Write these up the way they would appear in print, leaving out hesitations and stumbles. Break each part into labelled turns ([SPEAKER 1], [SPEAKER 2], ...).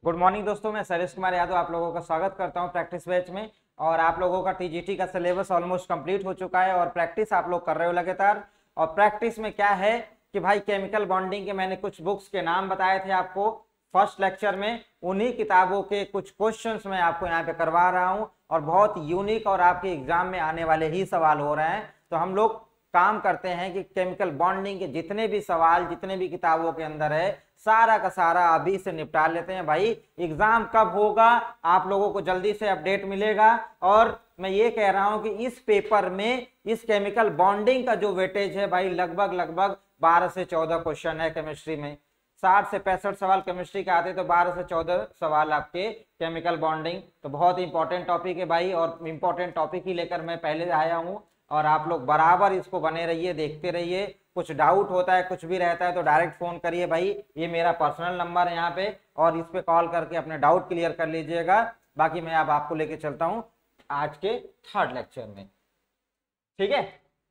[SPEAKER 1] Good morning दोस्तों, मैं सरेश कुमार यादव आप लोगों का स्वागत करता हूं प्रैक्टिस बैच में। और आप लोगों का टीजीटी का सिलेबस ऑलमोस्ट कंप्लीट हो चुका है और प्रैक्टिस आप लोग कर रहे हो लगातार। और प्रैक्टिस में क्या है कि भाई केमिकल बॉन्डिंग के मैंने कुछ बुक्स के नाम बताए थे आपको फर्स्ट लेक्चर में, उन्हीं किताबों के कुछ क्वेश्चंस मैं आपको यहाँ पे करवा रहा हूँ और बहुत यूनिक और आपके एग्जाम में आने वाले ही सवाल हो रहे हैं। तो हम लोग काम करते हैं कि केमिकल बॉन्डिंग के जितने भी सवाल जितने भी किताबों के अंदर है सारा का सारा अभी से निपटा लेते हैं। भाई एग्जाम कब होगा आप लोगों को जल्दी से अपडेट मिलेगा। और मैं ये कह रहा हूं कि इस पेपर में इस केमिकल बॉन्डिंग का जो वेटेज है भाई लगभग 12 से 14 क्वेश्चन है केमिस्ट्री में। 60 से 65 सवाल केमिस्ट्री के आते तो 12 से 14 सवाल आपके केमिकल बॉन्डिंग। तो बहुत इंपॉर्टेंट टॉपिक है भाई और इंपॉर्टेंट टॉपिक ही लेकर मैं पहले आया हूँ और आप लोग बराबर इसको बने रहिए, देखते रहिए। कुछ डाउट होता है कुछ भी रहता है तो डायरेक्ट फोन करिए भाई, ये मेरा पर्सनल नंबर है यहाँ पे और इस पे कॉल करके अपने डाउट क्लियर कर लीजिएगा। बाकी मैं अब आपको लेके चलता हूँ आज के थर्ड लेक्चर में, ठीक है।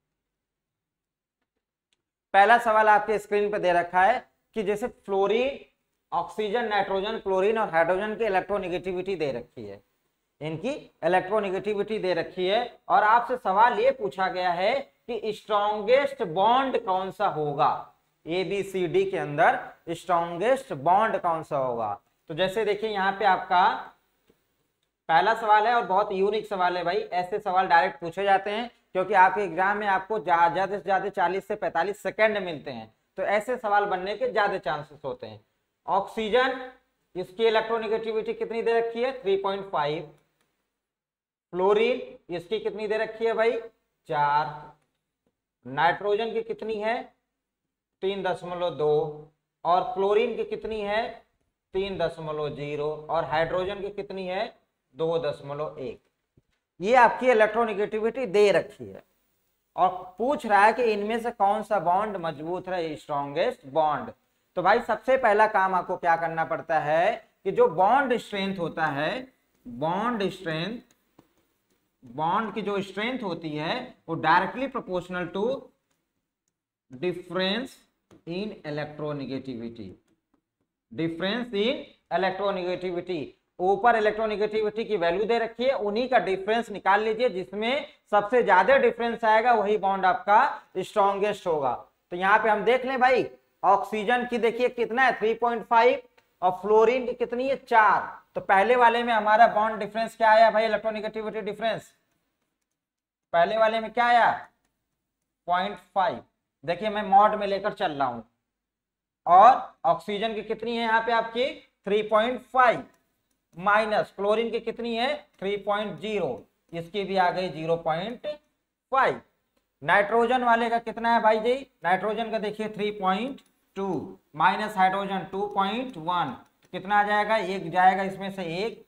[SPEAKER 1] पहला सवाल आपके स्क्रीन पे दे रखा है कि जैसे फ्लोरीन, ऑक्सीजन, नाइट्रोजन, क्लोरीन और हाइड्रोजन की इलेक्ट्रोनेगेटिविटी दे रखी है, इनकी इलेक्ट्रोनेगेटिविटी दे रखी है और आपसे सवाल ये पूछा गया है कि स्ट्रॉन्गेस्ट बॉन्ड कौन सा होगा, ABCD के अंदर स्ट्रॉन्गेस्ट बॉन्ड कौन सा होगा। तो जैसे देखिए यहाँ पे आपका पहला सवाल है और बहुत यूनिक सवाल है भाई, ऐसे सवाल डायरेक्ट पूछे जाते हैं क्योंकि आपके एग्जाम में आपको ज्यादा से ज्यादा 40 से 45 सेकंड मिलते हैं, तो ऐसे सवाल बनने के ज्यादा चांसेस होते हैं। ऑक्सीजन, इसकी इलेक्ट्रोनेगेटिविटी कितनी दे रखी है 3.5। फ्लोरीन इसकी कितनी दे रखी है भाई 4। नाइट्रोजन की कितनी है 3.2 और क्लोरीन की कितनी है 3.0 और हाइड्रोजन की कितनी है 2.1। ये आपकी इलेक्ट्रोनेगेटिविटी दे रखी है और पूछ रहा है कि इनमें से कौन सा बॉन्ड मजबूत है, स्ट्रॉन्गेस्ट बॉन्ड। तो भाई सबसे पहला काम आपको क्या करना पड़ता है कि जो बॉन्ड स्ट्रेंथ होता है, बॉन्ड स्ट्रेंथ, बॉन्ड की जो स्ट्रेंथ होती है वो directly proportional to difference in electronegativity. Difference in electronegativity, ऊपर इलेक्ट्रोनेगेटिविटी की वैल्यू दे रखी है, उन्हीं का डिफरेंस निकाल लीजिए, जिसमें सबसे ज्यादा डिफरेंस आएगा वही बॉन्ड आपका स्ट्रॉन्गेस्ट होगा। तो यहाँ पे हम देख लें भाई, ऑक्सीजन की देखिए कितना है 3.5 और फ्लोरीन की कितनी है 4। तो पहले वाले में हमारा बॉन्ड डिफरेंस क्या आया भाई, इलेक्ट्रोनेगेटिविटी डिफरेंस पहले वाले में क्या आया 0.5। देखिए मैं मॉड में लेकर चल रहा हूं और ऑक्सीजन की कितनी है यहाँ पे आपकी 3.5 माइनस फ्लोरीन की कितनी है 3.0, इसकी भी आ गई 0.5। नाइट्रोजन वाले का कितना है भाई जी, नाइट्रोजन का देखिए 3.2 माइनस हाइड्रोजन 2.1, कितना आ जाएगा, एक जाएगा इसमें से एक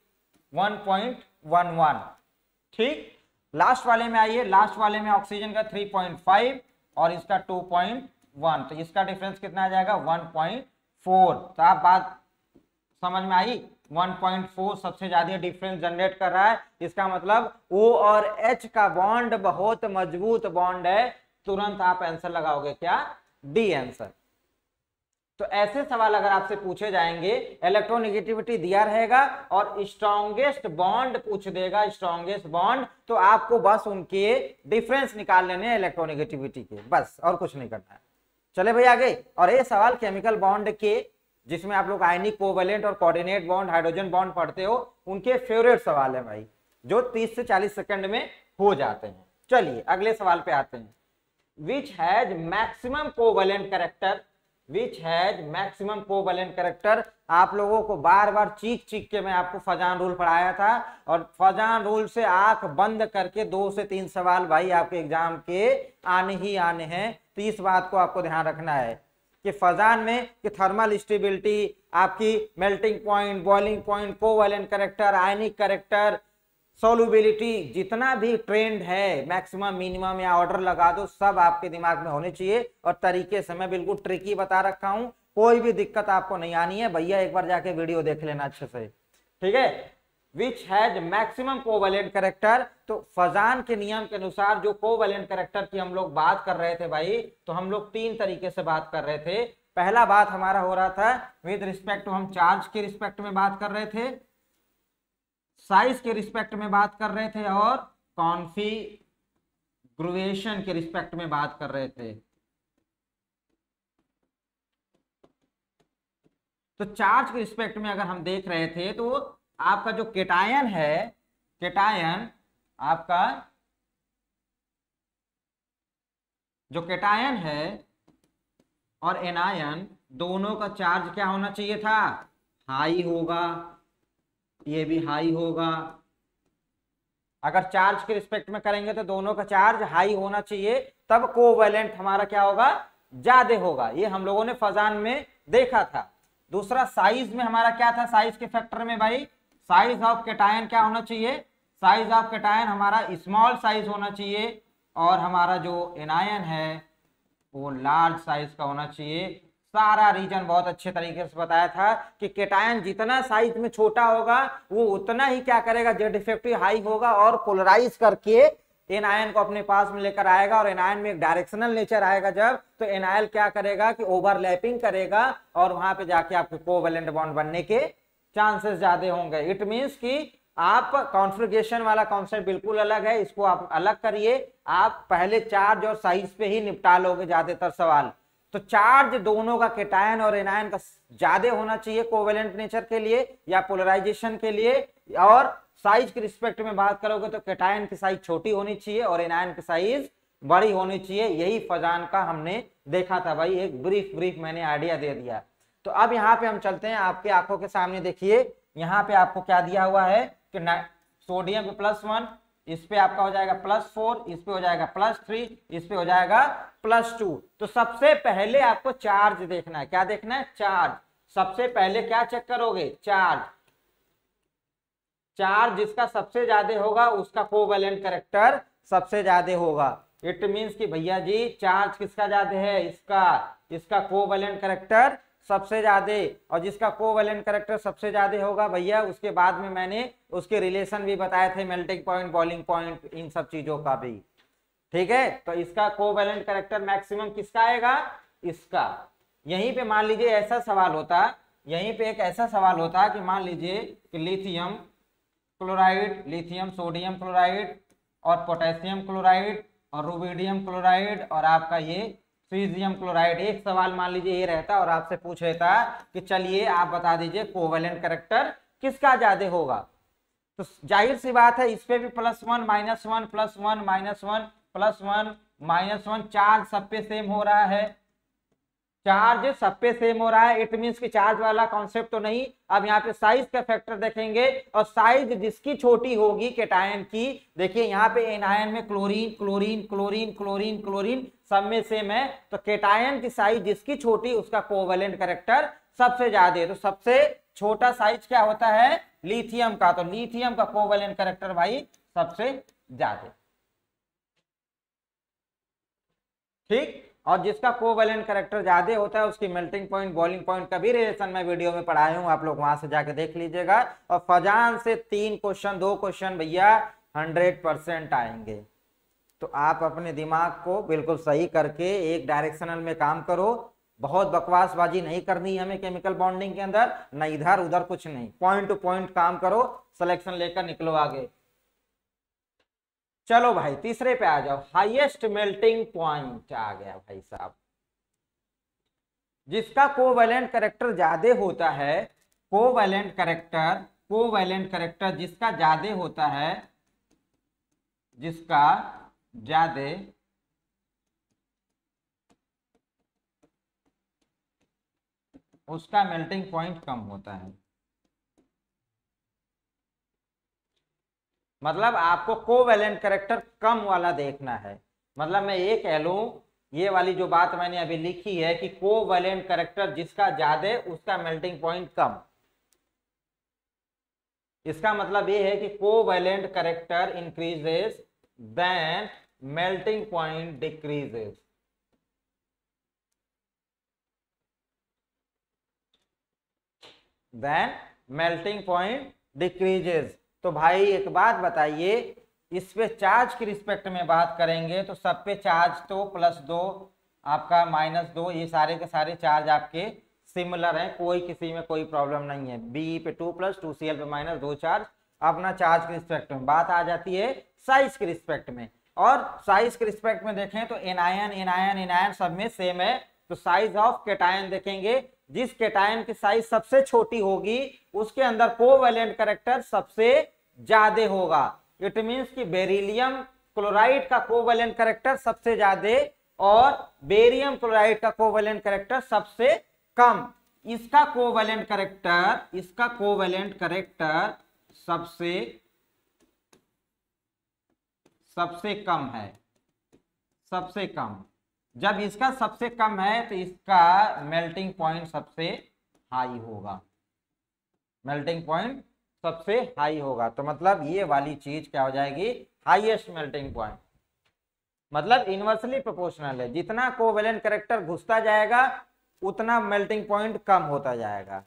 [SPEAKER 1] 1.11। ठीक, लास्ट वाले में आइए, लास्ट वाले में ऑक्सीजन का 3.5 और इसका 2.1, तो इसका डिफरेंस कितना आ जाएगा 1.4। तो आप बात समझ में आई, 1.4 सबसे ज्यादा डिफरेंस जनरेट कर रहा है, इसका मतलब O और H का बॉन्ड बहुत मजबूत बॉन्ड है। तुरंत आप आंसर लगाओगे क्या, डी आंसर। तो ऐसे सवाल अगर आपसे पूछे जाएंगे, इलेक्ट्रोनेगेटिविटी दिया रहेगा और स्ट्रॉन्गेस्ट बॉन्ड पूछ देगा, स्ट्रॉन्गेस्ट बॉन्ड, तो आपको बस उनके डिफरेंस निकाल लेने हैं इलेक्ट्रोनेगेटिविटी के, बस और कुछ नहीं करना है। चले भाई आगे। और ये सवाल केमिकल बॉन्ड के, जिसमें आप लोग आयनिक, कोवेलेंट और कोऑर्डिनेट बॉन्ड, हाइड्रोजन बॉन्ड पढ़ते हो, उनके फेवरेट सवाल है भाई, जो 30 से 40 सेकंड में हो जाते हैं। चलिए अगले सवाल पे आते हैं। Which has maximum covalent character, which has maximum covalent character. आप लोगों को बार बार चीख चीख के मैं आपको फजान रूल पढ़ाया था और फजान रूल से आंख बंद करके 2 से 3 सवाल भाई आपके एग्जाम के आने ही आने हैं। तो इस बात को आपको ध्यान रखना है कि फजान में कि थर्मल स्टेबिलिटी, आपकी melting point, boiling point, covalent character, ionic character, solubility, जितना भी ट्रेंड है मैक्सिमम, मिनिमम या ऑर्डर लगा दो, सब आपके दिमाग में होने चाहिए। और तरीके से मैं बिल्कुल ट्रिकी बता रखा हूं, कोई भी दिक्कत आपको नहीं आनी है भैया, एक बार जाके वीडियो देख लेना अच्छे से, ठीक है। Which has maximum covalent character, तो फजान के नियम के अनुसार जो कोवेलेंट कैरेक्टर की हम लोग बात कर रहे थे भाई, तो हम लोग 3 तरीके से बात कर रहे थे। पहला बात हमारा हो रहा था विद रिस्पेक्ट टू, हम चार्ज के रिस्पेक्ट में बात कर रहे थे, साइज के रिस्पेक्ट में बात कर रहे थे और कॉन्फ़िगरेशन के रिस्पेक्ट में बात कर रहे थे। तो चार्ज के रिस्पेक्ट में अगर हम देख रहे थे तो आपका जो केटायन है, केटायन आपका जो केटायन है और एनायन दोनों का चार्ज क्या होना चाहिए था, हाई होगा, ये भी हाई होगा। अगर चार्ज के रिस्पेक्ट में करेंगे तो दोनों का चार्ज हाई होना चाहिए, तब कोवैलेंट हमारा क्या होगा, ज्यादा होगा। ये हम लोगों ने फजान में देखा था। दूसरा साइज में हमारा क्या था, साइज के फैक्टर में भाई साइज ऑफ केटायन क्या होना चाहिए, साइज ऑफ केटायन हमारा स्मॉल साइज होना चाहिए और हमारा जो एनायन है वो लार्ज साइज का होना चाहिए। सारा रीजन बहुत अच्छे तरीके से बताया था कि केटायन जितना साइज में छोटा होगा वो उतना ही क्या करेगा, जेड इफेक्टिव हाई होगा और पोलराइज करके एनायन को अपने पास में लेकर आएगा। और एनायन में एक डायरेक्शनल नेचर आएगा जब, तो एनायल क्या करेगा कि ओवरलैपिंग करेगा और वहां पे जाके आपके कोवैलेंट बॉन्ड बनने के चांसेस ज्यादा होंगे। इट मींस कि आप कॉन्फ़िगरेशन वाला कॉन्सेप्ट बिल्कुल अलग है, इसको आप अलग करिए। आप पहले चार्ज और साइज पे ही निपटा लोगे ज्यादातर सवाल। तो चार्ज दोनों का केटायन और एनायन का ज्यादा होना चाहिए कोवैलेंट नेचर के लिए या पोलराइजेशन के लिए, और साइज के रिस्पेक्ट में बात करोगे तो केटायन की साइज छोटी होनी चाहिए और एनायन की साइज बड़ी होनी चाहिए। यही फजान का हमने देखा था भाई, एक ब्रीफ मैंने आइडिया दे दिया। तो अब यहाँ पे हम चलते हैं, आपके आंखों के सामने देखिए, यहाँ पे आपको क्या दिया हुआ है कि सोडियम पे +1, इस पे आपका हो जाएगा +4, इस पे हो जाएगा +3, इस पे हो जाएगा +2। तो सबसे पहले आपको चार्ज देखना है। क्या देखना है, चार्ज। सबसे पहले क्या चेक करोगे, चार्ज। चार्ज जिसका सबसे ज्यादा होगा उसका कोवैलेंट कैरेक्टर सबसे ज्यादा होगा। इट मींस कि भैया जी चार्ज किसका ज्यादा है, इसका कोवैलेंट कैरेक्टर सबसे ज्यादा, और जिसका कोवैलेंट कैरेक्टर सबसे ज्यादा होगा भैया उसके बाद में मैंने उसके रिलेशन भी बताए थे, मेल्टिंग पॉइंट, बॉइलिंग पॉइंट, इन सब चीजों का भी। ठीक है, तो इसका कोवैलेंट कैरेक्टर मैक्सिमम किसका आएगा, इसका। यहीं पे मान लीजिए ऐसा सवाल होता, यहीं पे एक ऐसा सवाल होता कि मान लीजिए कि lithium chloride, lithium sodium chloride और पोटेशियम क्लोराइड और रुबिडियम क्लोराइड और आपका ये सीजियम क्लोराइड। एक सवाल मान लीजिए ये रहता और आपसे पूछ रहता कि चलिए आप बता दीजिए कोवैलेंट कैरेक्टर किसका ज्यादा होगा। तो जाहिर सी बात है इस पे भी +1 -1 +1 -1 +1 -1 चार्ज सब पे सेम हो रहा है, चार्ज सब पे सेम हो रहा है। इट मींस कि चार्ज वाला कॉन्सेप्ट तो नहीं। अब यहाँ पे साइज का फैक्टर देखेंगे और साइज जिसकी छोटी होगी केटायन की, देखिए यहाँ पे एनायन में chlorine chlorine chlorine chlorine chlorine सब में सेम है, तो केटायन की साइज जिसकी छोटी उसका कोवैलेंट कैरेक्टर सबसे ज्यादा है। तो सबसे छोटा साइज क्या होता है, लिथियम का, तो लिथियम का कोवैलेंट कैरेक्टर भाई सबसे ज्यादा। ठीक, और जिसका कोवैलेंट कैरेक्टर ज्यादा होता है उसकी मेल्टिंग पॉइंट, बॉइलिंग पॉइंट का भी रिलेशन मैं वीडियो में पढ़ाया हूं, आप लोग वहां से जाके देख लीजिएगा। और फजान से 3 क्वेश्चन 2 क्वेश्चन भैया 100% आएंगे। तो आप अपने दिमाग को बिल्कुल सही करके एक डायरेक्शनल में काम करो। बहुत बकवासबाजी नहीं करनी है हमें केमिकल बॉन्डिंग के अंदर, न इधर उधर कुछ नहीं, पॉइंट टू पॉइंट काम करो, सिलेक्शन लेकर निकलो आगे। चलो भाई तीसरे पे आ जाओ, हाईएस्ट मेल्टिंग पॉइंट आ गया भाई साहब। जिसका कोवैलेंट कैरेक्टर ज्यादा होता है, कोवैलेंट कैरेक्टर जिसका ज्यादा होता है, जिसका ज्यादा उसका मेल्टिंग पॉइंट कम होता है। मतलब आपको कोवैलेंट कैरेक्टर कम वाला देखना है। मतलब मैं ये कह लूं, ये वाली जो बात मैंने अभी लिखी है कि कोवैलेंट कैरेक्टर जिसका ज्यादा उसका मेल्टिंग पॉइंट कम, इसका मतलब ये है कि covalent character increases then melting point decreases. Then melting point decreases. तो भाई एक बात बताइए, इस पे चार्ज के रिस्पेक्ट में बात करेंगे तो सब पे चार्ज तो +2, आपका -2, ये सारे के सारे चार्ज आपके सिमिलर हैं, कोई किसी में कोई प्रॉब्लम नहीं है। बी पे 2 प्लस 2Cl पे -2 चार्ज अपना चार्ज के रिस्पेक्ट में। बात आ जाती है साइज के रिस्पेक्ट में, और साइज के रिस्पेक्ट में देखें तो एनायन एनायन एनायन सब में सेम है। तो साइज ऑफ केटायन देखेंगे, जिस केटायन की साइज सबसे छोटी होगी उसके अंदर कोवैलेंट कैरेक्टर सबसे ज्यादा होगा। इट मींस कि बेरिलियम क्लोराइड का कोवैलेंट कैरेक्टर सबसे ज्यादा और बेरियम क्लोराइड का कोवैलेंट कैरेक्टर सबसे कम। इसका कोवैलेंट कैरेक्टर सबसे कम है, सबसे कम। जब इसका सबसे कम है तो इसका मेल्टिंग पॉइंट सबसे हाई होगा, मेल्टिंग पॉइंट सबसे हाई होगा। तो मतलब ये वाली चीज क्या हो जाएगी, हाईएस्ट मेल्टिंग पॉइंट। मतलब इनवर्सली प्रोपोर्शनल है, जितना कोवैलेंट कैरेक्टर घुसता जाएगा उतना मेल्टिंग पॉइंट कम होता जाएगा।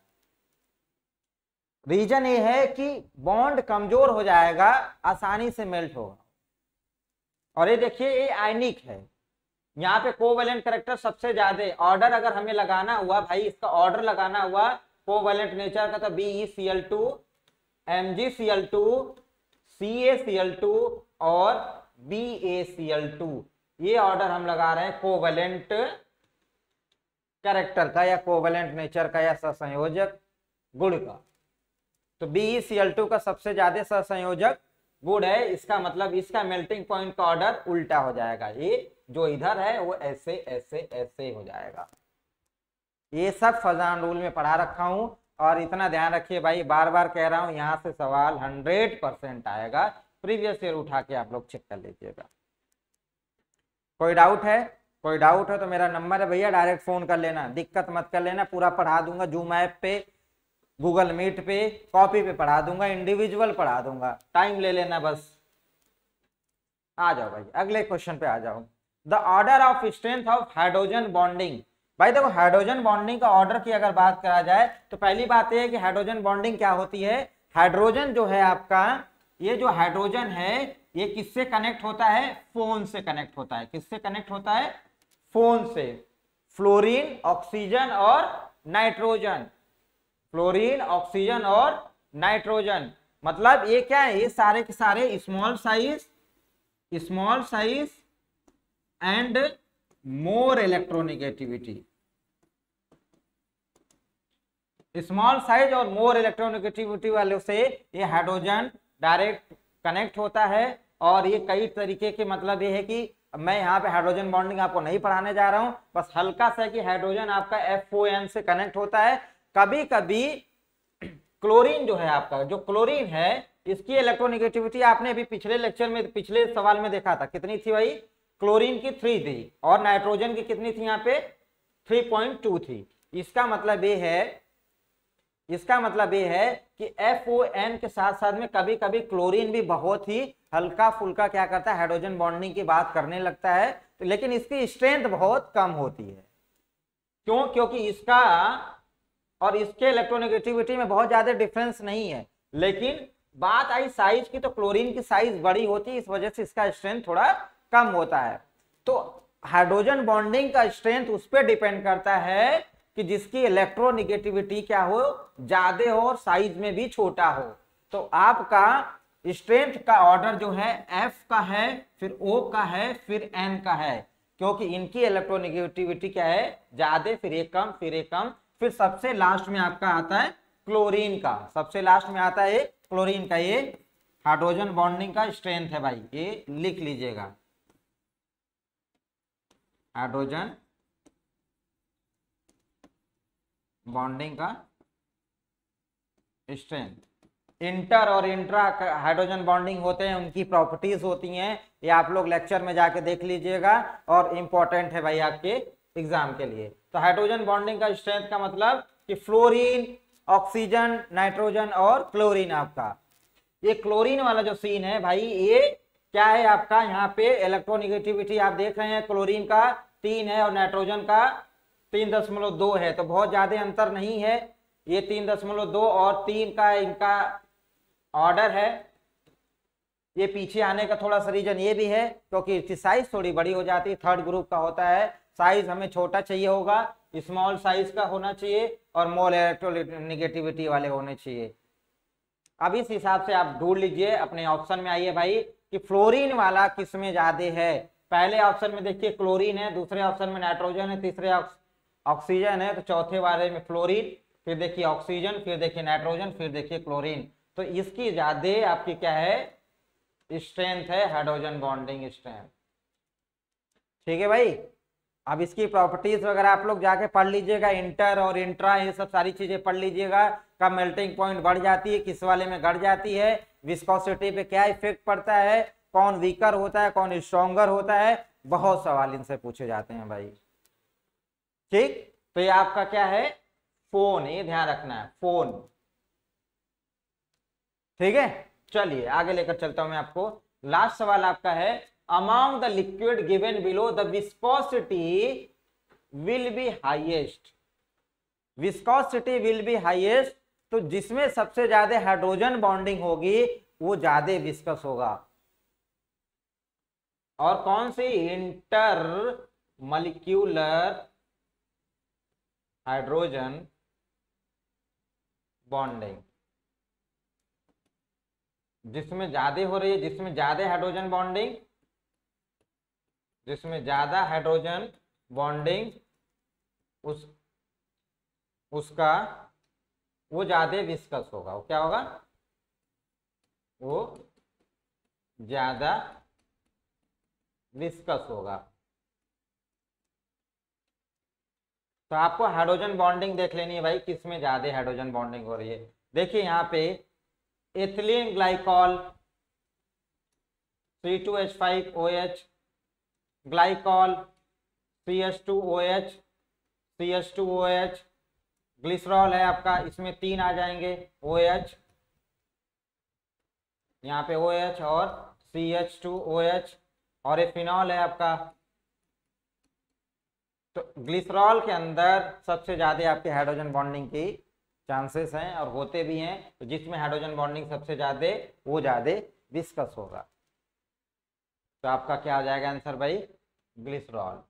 [SPEAKER 1] रीजन ये है कि बॉन्ड कमजोर हो जाएगा, आसानी से मेल्ट होगा। और ये देखिए ये आयनिक है, यहाँ पे कोवैलेंट कैरेक्टर सबसे ज्यादा। ऑर्डर अगर हमें लगाना हुआ भाई, इसका ऑर्डर लगाना हुआ कोवैलेंट नेचर का, तो BeCl2 MgCl2 CaCl2 और BaCl2, ये ऑर्डर हम लगा रहे हैं कोवैलेंट कैरेक्टर का या कोवैलेंट नेचर का या सहसंयोजक गुण का। तो BeCl2 का सबसे ज्यादा सहसंयोजक गुण है, इसका मतलब इसका मेल्टिंग पॉइंट का ऑर्डर उल्टा हो जाएगा। ये जो इधर है वो ऐसे ऐसे ऐसे हो जाएगा। ये सब फजान रूल में पढ़ा रखा हूं, और इतना ध्यान रखिए भाई, बार बार कह रहा हूं, यहां से सवाल 100% आएगा। प्रीवियस ईयर उठा के आप लोग चेक कर लीजिएगा। कोई डाउट है? कोई डाउट है तो मेरा नंबर है भैया, डायरेक्ट फोन कर लेना, दिक्कत मत कर लेना। पूरा पढ़ा दूंगा, जूम ऐप पे, गूगल मीट पे, कॉपी पे पढ़ा दूंगा, इंडिविजुअल पढ़ा दूंगा, टाइम ले लेना बस। आ जाओ भाई, अगले क्वेश्चन पे आ जाओ। The order of strength of hydrogen bonding. भाई देखो, हाइड्रोजन बॉन्डिंग का ऑर्डर की अगर बात करा जाए तो पहली बात यह है कि हाइड्रोजन बॉन्डिंग क्या होती है। हाइड्रोजन जो है आपका, ये जो हाइड्रोजन है ये किससे कनेक्ट होता है, फोन से कनेक्ट होता है। किससे कनेक्ट होता है, फोन से। फ्लोरीन, ऑक्सीजन और नाइट्रोजन, फ्लोरीन, ऑक्सीजन और नाइट्रोजन। मतलब ये क्या है, ये सारे के सारे small size and more electronegativity, small size और मोर इलेक्ट्रोनेगेटिविटी वाले से ये हाइड्रोजन डायरेक्ट कनेक्ट होता है। और ये कई तरीके के, मतलब ये है कि मैं यहाँ पे हाइड्रोजन बॉन्डिंग आपको नहीं पढ़ाने जा रहा हूँ, बस हल्का सा कि हाइड्रोजन आपका FON से कनेक्ट होता है। कभी कभी क्लोरीन जो है आपका, जो क्लोरीन है इसकी इलेक्ट्रोनेगेटिविटी आपने अभी पिछले लेक्चर में, पिछले सवाल में देखा था, कितनी थी भाई, क्लोरीन की 3 थी और नाइट्रोजन की कितनी थी यहाँ पे, 3.2 थी। इसका मतलब ये है कि FON के साथ साथ में कभी कभी क्लोरीन भी बहुत ही हल्का फुल्का क्या करता है, हाइड्रोजन बॉन्डिंग की बात करने लगता है। तो लेकिन इसकी स्ट्रेंथ बहुत कम होती है। क्यों? क्योंकि इसका और इसके इलेक्ट्रोनेगेटिविटी में बहुत ज्यादा डिफरेंस नहीं है। लेकिन बात आई साइज की, तो क्लोरीन की साइज बड़ी होती है, इस वजह से इसका स्ट्रेंथ थोड़ा कम होता है। तो हाइड्रोजन बॉन्डिंग का स्ट्रेंथ उस पर डिपेंड करता है कि जिसकी इलेक्ट्रोनेगेटिविटी क्या हो, ज्यादा हो और साइज में भी छोटा हो। तो आपका स्ट्रेंथ का ऑर्डर जो है F का है, फिर O का है, फिर N का है, क्योंकि इनकी इलेक्ट्रोनेगेटिविटी क्या है, ज्यादा, फिर एक कम, फिर एक कम, फिर सबसे लास्ट में आपका आता है क्लोरीन का, सबसे लास्ट में आता है क्लोरीन का। ये हाइड्रोजन बॉन्डिंग का स्ट्रेंथ है भाई, ये लिख लीजिएगा, हाइड्रोजन बॉन्डिंग का स्ट्रेंथ। इंटर और इंट्रा हाइड्रोजन बॉन्डिंग होते हैं, उनकी प्रॉपर्टीज होती हैं, ये आप लोग लेक्चर में जाके देख लीजिएगा और इंपॉर्टेंट है भाई आपके एग्जाम के लिए। तो हाइड्रोजन बॉन्डिंग का स्ट्रेंथ का मतलब कि फ्लोरीन, ऑक्सीजन, नाइट्रोजन और क्लोरीन। आपका ये क्लोरीन वाला जो सीन है भाई, ये क्या है आपका, यहाँ पे इलेक्ट्रोनेगेटिविटी आप देख रहे हैं, क्लोरीन का 3 है और नाइट्रोजन का 3.2 है, तो बहुत ज्यादा अंतर नहीं है। ये 3.2 और 3 का इनका ऑर्डर है। ये पीछे आने का थोड़ा सा रीजन ये भी है क्योंकि इसकी साइज थोड़ी बड़ी हो जाती है, 3rd ग्रुप का होता है, साइज हमें छोटा चाहिए होगा, स्मॉल साइज का होना चाहिए और मोल इलेक्ट्रोनिगेटिविटी वाले होने चाहिए। अब इस हिसाब से आप ढूंढ लीजिए, अपने ऑप्शन में आइए भाई कि फ्लोरीन वाला किस में ज्यादा है। पहले ऑप्शन में देखिए क्लोरीन है, दूसरे ऑप्शन में नाइट्रोजन है, तीसरे ऑक्सीजन है, तो चौथे वाले में फ्लोरीन, फिर देखिए ऑक्सीजन, फिर देखिए नाइट्रोजन, फिर देखिए क्लोरीन। तो इसकी ज्यादा आपकी क्या है, स्ट्रेंथ है, हाइड्रोजन बॉन्डिंग स्ट्रेंथ। ठीक है भाई। अब इसकी प्रॉपर्टीज वगैरह आप लोग जाके पढ़ लीजिएगा, इंटर और इंट्रा ये सब सारी चीजें पढ़ लीजिएगा। कब मेल्टिंग पॉइंट बढ़ जाती है, किस वाले में घट जाती है, विस्कोसिटी पे क्या इफेक्ट पड़ता है, कौन वीकर होता है, कौन स्ट्रॉन्गर होता है, बहुत सवाल इनसे पूछे जाते हैं भाई। ठीक, तो ये आपका क्या है, फोन, ये ध्यान रखना है, फोन। ठीक है, चलिए आगे लेकर चलता हूं मैं आपको। लास्ट सवाल आपका है, among the liquid given below the viscosity will be highest. Viscosity will be highest, तो जिसमें सबसे ज्यादा हाइड्रोजन बॉन्डिंग होगी वो ज्यादा विस्कस होगा। और कौन सी, इंटर मॉलिक्यूलर हाइड्रोजन बॉन्डिंग, जिसमें ज्यादा हो रही है, जिसमें ज्यादा हाइड्रोजन बॉन्डिंग, जिसमें ज्यादा हाइड्रोजन बॉन्डिंग उसका वो ज्यादा विस्कस होगा। वो क्या होगा, वो ज्यादा विस्कस होगा। तो आपको हाइड्रोजन बॉन्डिंग देख लेनी है भाई, किसमें ज्यादा हाइड्रोजन बॉन्डिंग हो रही है। देखिए यहाँ पे ethylene glycol C2H5OH, glycol CH2OH, CH2OH, glycerol है आपका, इसमें 3 आ जाएंगे OH, यहाँ पे OH और CH2OH, और ये फिनॉल है आपका। तो ग्लिसरॉल के अंदर सबसे ज्यादा आपके हाइड्रोजन बॉन्डिंग की चांसेस हैं और होते भी हैं, तो जिसमें हाइड्रोजन बॉन्डिंग सबसे ज्यादा वो ज्यादा विस्कस होगा। तो आपका क्या हो जाएगा आंसर भाई, ग्लिसरॉल।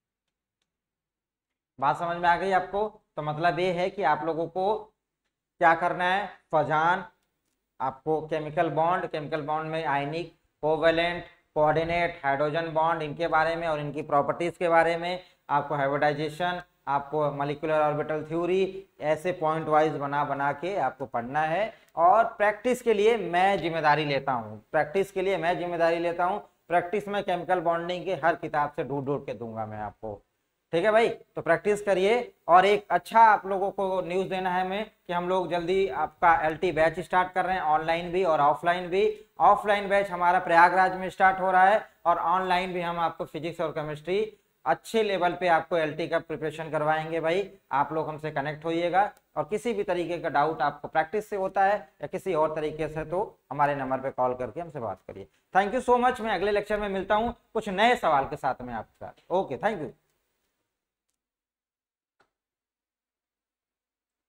[SPEAKER 1] बात समझ में आ गई आपको। तो मतलब ये है कि आप लोगों को क्या करना है, फजान आपको केमिकल बॉन्ड में ionic, covalent, coordinate, hydrogen bond, इनके बारे में और इनकी प्रॉपर्टीज के बारे में आपको हाइब्रिडाइजेशन, आपको मॉलिक्यूलर ऑर्बिटल थ्योरी, ऐसे पॉइंट वाइज बना के आपको पढ़ना है। और प्रैक्टिस के लिए मैं जिम्मेदारी लेता हूँ, प्रैक्टिस में केमिकल बॉन्डिंग के हर किताब से ढूंढ के दूंगा मैं आपको। ठीक है भाई, तो प्रैक्टिस करिए। और एक अच्छा आप लोगों को न्यूज़ देना है हमें कि हम लोग जल्दी आपका LT बैच स्टार्ट कर रहे हैं, ऑनलाइन भी और ऑफलाइन भी। ऑफलाइन बैच हमारा प्रयागराज में स्टार्ट हो रहा है और ऑनलाइन भी हम आपको फिजिक्स और केमिस्ट्री अच्छे लेवल पे आपको LT का प्रिपरेशन करवाएंगे भाई। आप लोग हमसे कनेक्ट होइएगा और किसी भी तरीके का डाउट आपको प्रैक्टिस से होता है या किसी और तरीके से, तो हमारे नंबर पे कॉल करके हमसे बात करिए। Thank you so much. मैं अगले लेक्चर में मिलता हूँ कुछ नए सवाल के साथ में आपके साथ। Okay, thank you.